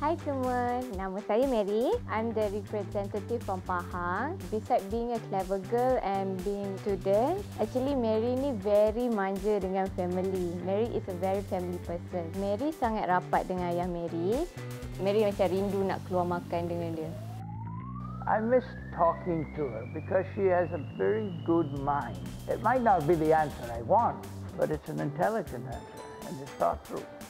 Hai semua, nama saya Mary. I'm the representative from Pahang. Besides being a clever girl and being student, actually Mary ni very manja dengan family. Mary is a very family person. Mary sangat rapat dengan ayah Mary. Mary macam rindu nak keluar makan dengan dia. I miss talking to her because she has a very good mind. It might not be the answer I want, but it's an intelligent answer and it's thought through.